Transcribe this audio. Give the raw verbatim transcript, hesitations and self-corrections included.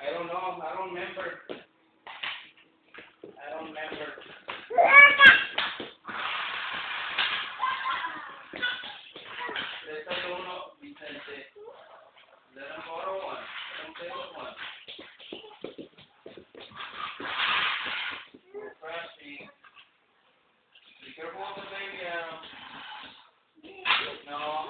I don't know. I don't remember. I don't remember. Préstale uno, Vicente. Let him borrow one. Let him play with one. No crashing. Be careful with the baby, Adam. No.